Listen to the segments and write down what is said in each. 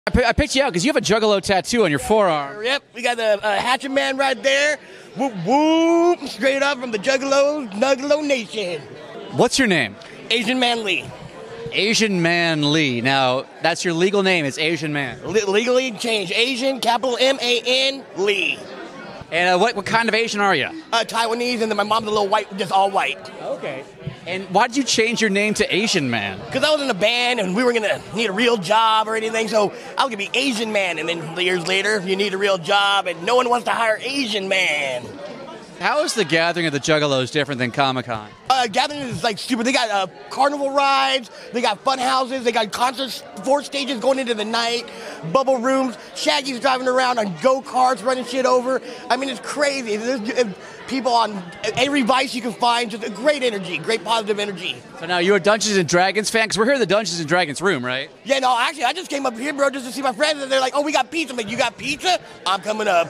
I picked you out because you have a Juggalo tattoo on your forearm. Yep, we got the Hatchet Man right there. Whoop, whoop, straight up from the Juggalo Nation. What's your name? Asian Man Lee. Asian Man Lee. Now, that's your legal name. It's Asian Man. Legally changed. Asian, capital M-A-N, Lee. And what kind of Asian are you? Taiwanese, and then my mom's a little white, just all white. Okay. And why did you change your name to Asian Man? Because I was in a band, and we were going to need a real job or anything, so I was going to be Asian Man. And then years later, you need a real job, and no one wants to hire Asian Man. How is the gathering of the Juggalos different than Comic-Con? Gathering is like stupid. They got carnival rides, they got fun houses, they got concerts, 4 stages going into the night, bubble rooms, Shaggy's driving around on go-karts, running shit over. I mean, it's crazy. There's people on every vice you can find, just a great energy, great positive energy. So now you're a Dungeons & Dragons fan? Because we're here in the Dungeons & Dragons room, right? Yeah, no, actually, I just came up here, bro, just to see my friends, and they're like, oh, we got pizza. I'm like, you got pizza? I'm coming up.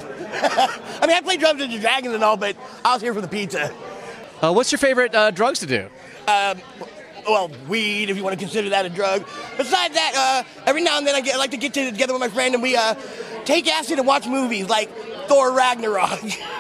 I mean, I play Dungeons & Dragons and all, but I was here for the pizza. What's your favorite drugs to do? Well, weed, if you want to consider that a drug. Besides that, every now and then I like to get together with my friend and we take acid and watch movies like Thor Ragnarok.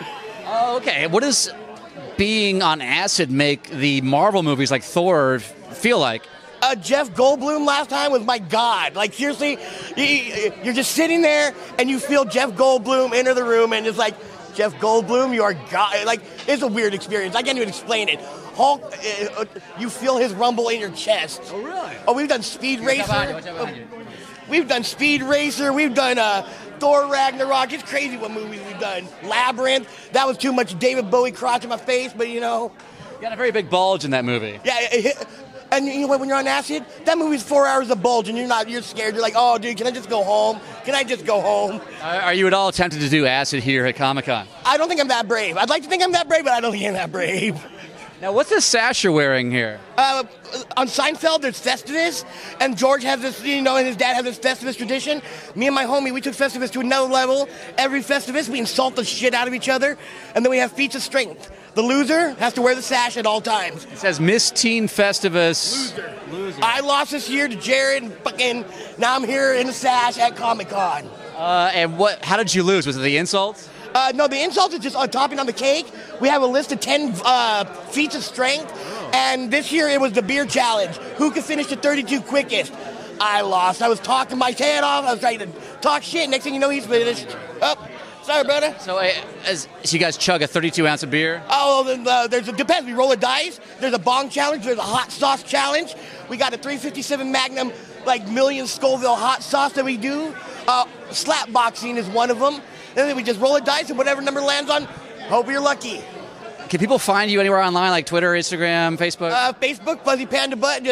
Oh, okay. What does being on acid make the Marvel movies like Thor feel like? Jeff Goldblum last time was my god. Like, seriously, you're just sitting there and you feel Jeff Goldblum enter the room and it's like, Jeff Goldblum, you are God. Like, it's a weird experience. I can't even explain it. Hulk, you feel his rumble in your chest. Oh, really? Oh, we've done Speed Racer. What's up behind you? We've done Speed Racer. We've done Thor Ragnarok. It's crazy what movies we've done. Labyrinth. That was too much David Bowie crotch in my face, but you know. You got a very big bulge in that movie. Yeah, and you know what, when you're on acid, that movie's 4 hours of bulge and you're scared. You're like, oh, dude, can I just go home? Can I just go home? Are you at all tempted to do acid here at Comic-Con? I don't think I'm that brave. I'd like to think I'm that brave, but I don't think I'm that brave. Now, what's this sash you're wearing here? On Seinfeld, there's Festivus, and George has this, and his dad has this Festivus tradition. Me and my homie, we took Festivus to another level. Every Festivus, we insult the shit out of each other, and then we have feats of strength. The loser has to wear the sash at all times. It says Miss Teen Festivus. Loser. I lost this year to Jared, and now I'm here in the sash at Comic-Con. And how did you lose? Was it the insults? No, the insults is just on topping on the cake. We have a list of 10 feats of strength, and this year it was the beer challenge. Who could finish the 32 quickest? I lost. I was talking my head off. I was trying to talk shit. Next thing you know, he's finished. Oh, sorry, brother. So you guys chug a 32-ounce of beer? Oh, then, depends. We roll a dice. There's a bong challenge. There's a hot sauce challenge. We got a 357 Magnum, million Scoville hot sauce that we do. Slap boxing is one of them. And then we just roll a dice, and whatever number lands on, hope you're lucky. Can people find you anywhere online, like Twitter, Instagram, Facebook? Facebook, Fuzzy Panda Butt.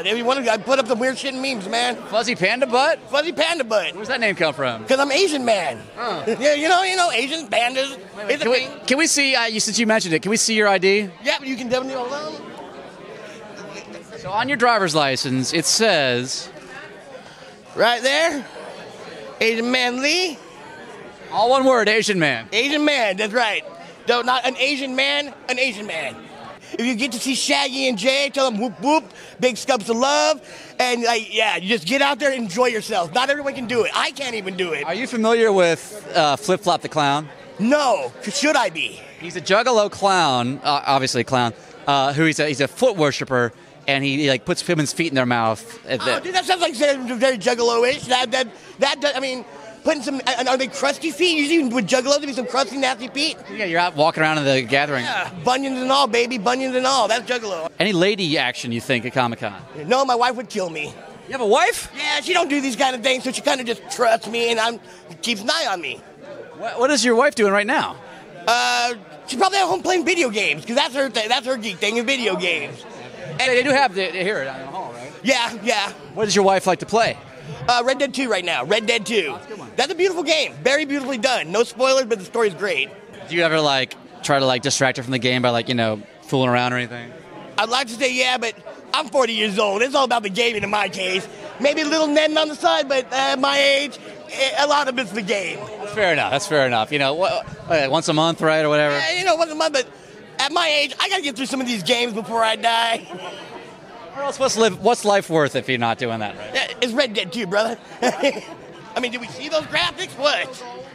I put up some weird shit in memes, man. Fuzzy Panda Butt? Fuzzy Panda Butt. Where's that name come from? Because I'm Asian man. Yeah, you know, Asian pandas. Can we see, since you mentioned it, can we see your ID? Yeah, you can definitely hold on. So on your driver's license, it says... Right there, Asian Man Lee. All one word, Asian man. Asian man, that's right. No, not an Asian man, an Asian man. If you get to see Shaggy and Jay, tell them whoop whoop, big scubs of love, and you just get out there and enjoy yourself. Not everyone can do it. I can't even do it. Are you familiar with Flip Flop the Clown? No, should I be? He's a Juggalo clown, obviously a clown, who he's a foot worshiper, and he puts women's feet in their mouth. Dude, that sounds like very Juggalo-ish. I mean... Putting some, are they crusty feet? Usually with Juggalos, there be some crusty, nasty feet. Yeah, you're out walking around in the gathering. Yeah, bunions and all, baby, bunions and all. That's Juggalo. Any lady action you think at Comic-Con? No, my wife would kill me. You have a wife? Yeah, she don't do these kind of things, so she kind of just trusts me and keeps an eye on me. What is your wife doing right now? She's probably at home playing video games, because that's her thing. That's her geek thing, is video games. And they do have here in the hall, right? Yeah. What does your wife like to play? Red Dead 2 right now. Red Dead 2. That's a beautiful game. Very beautifully done. No spoilers, but the story's great. Do you ever try to distract her from the game by fooling around or anything? I'd like to say yeah, but I'm 40 years old. It's all about the gaming in my case. Maybe a little netting on the side, but at my age, a lot of it's the game. That's fair enough. Once a month, right, or whatever? Yeah, once a month, but at my age, I got to get through some of these games before I die. Or else what's life worth if you're not doing that, right? It's Red Dead 2, brother. I mean, did we see those graphics? What?